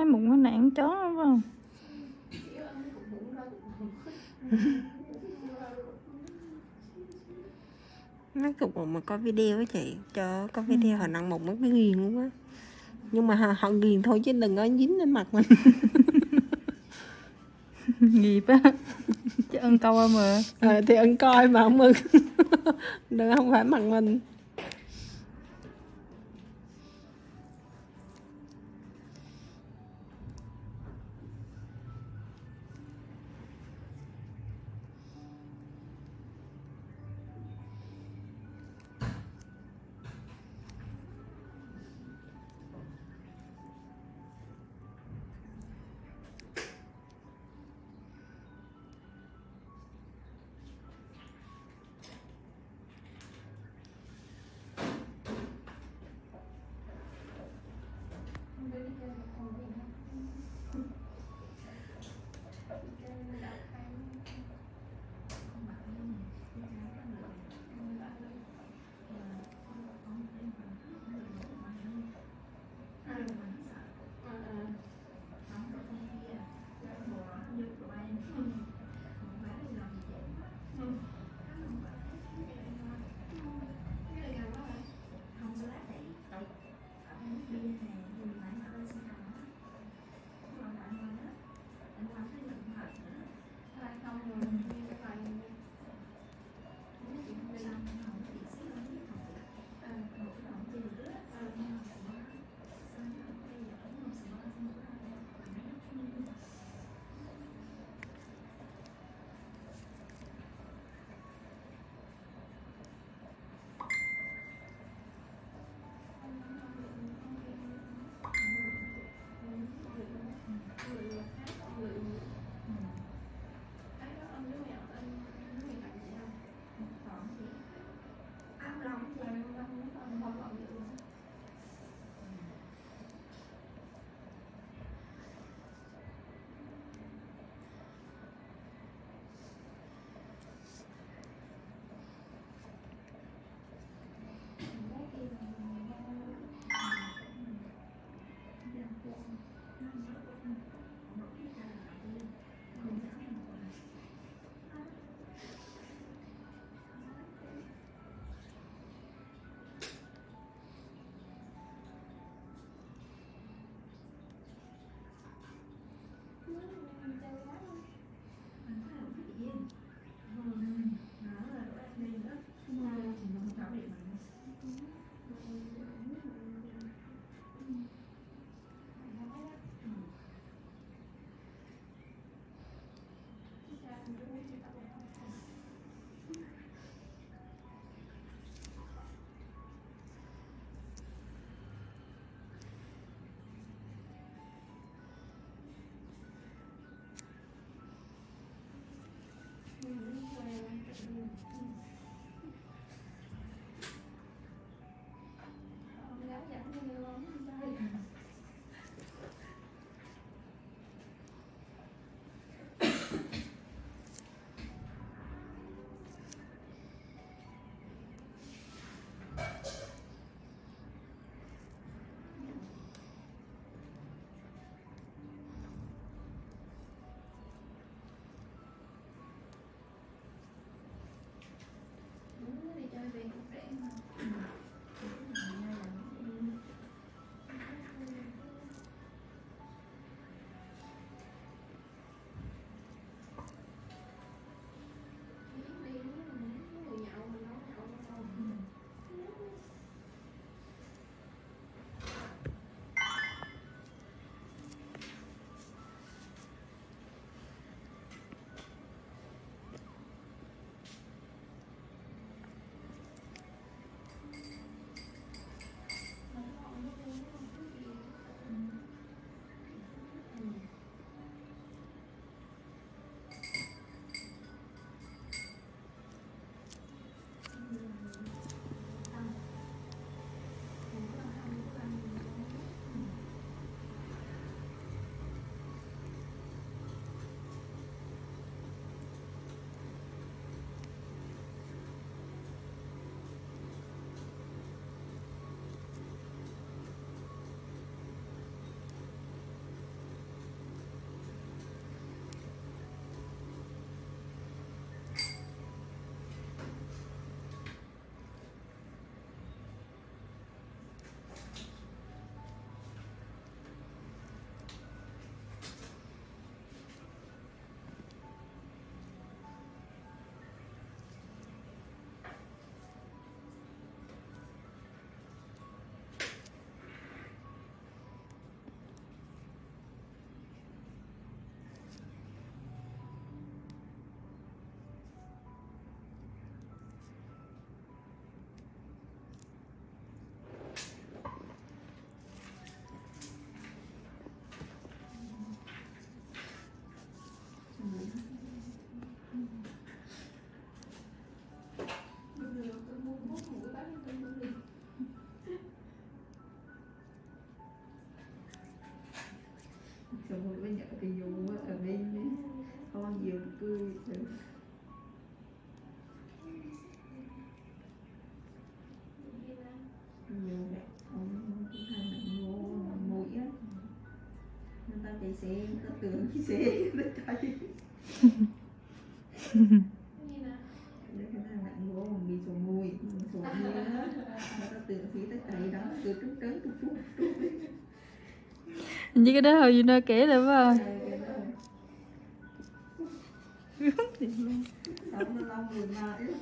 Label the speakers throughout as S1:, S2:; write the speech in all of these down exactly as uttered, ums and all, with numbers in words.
S1: bụng cái nạn chó phải không?
S2: Nó cục bụng mà có video á chị, cho có video ừ. Họ nặng bụng nó cái ghiền luôn á. Nhưng mà họ, họ ghiền thôi chứ đừng có dính lên mặt mình.
S1: Nghiệp á. Chứ ân coi mà.
S2: Ờ thì ân coi mà không ưng. Đừng không phải mặt mình. tưởng cái xe nó chạy. Đấy cái nào nặng gỗ mà bị sổ mùi, sổ mùi đó, nó ta tưởng phí ta chạy đó, cứ trúng trấn trúng trúng trúng.
S1: Như cái đó hồi gì nó kể lại phải không?
S2: Thiệt luôn. Sống nó long người mãi lắm.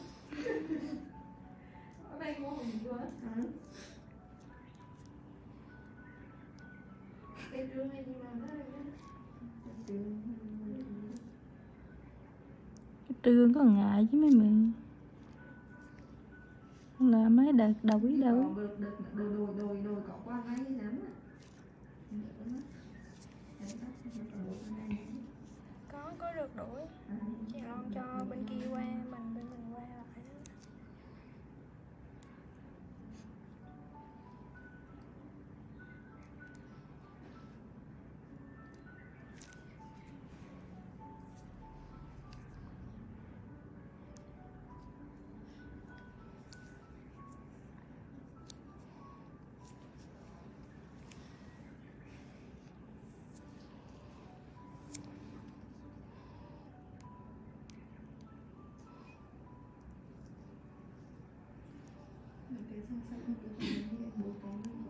S3: Ở đây mua hình chưa?
S2: Ừ.
S3: Cái trường này gì mà nó
S1: Cái trương có ngại chứ mấy mẹ. Là mấy đợt đầu quý đâu.
S2: Còn đợt đợt đồi đồi đồi đồi có qua ngay lắm á.
S3: có có được đuổi. Chị lo cho bên kia qua, mình bên mình qua lại đó.
S2: Cái xong xong cái gì bố có